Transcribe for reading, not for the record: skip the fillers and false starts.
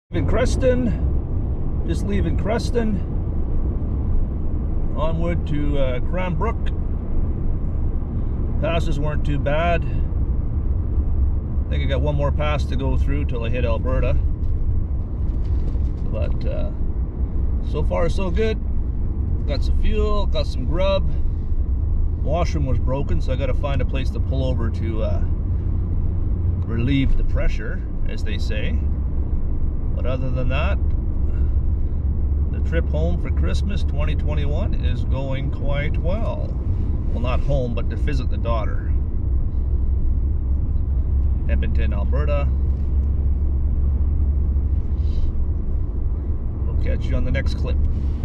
In Creston, just leaving Creston, onward to Cranbrook. Passes weren't too bad. I think I got one more pass to go through till I hit Alberta, but so far so good. Got some fuel, got some grub. Washroom was broken, so I got to find a place to pull over to relieve the pressure, as they say. But other than that, the trip home for Christmas 2021 is going quite well. Well, not home, but to visit the daughter. Edmonton, Alberta. We'll catch you on the next clip.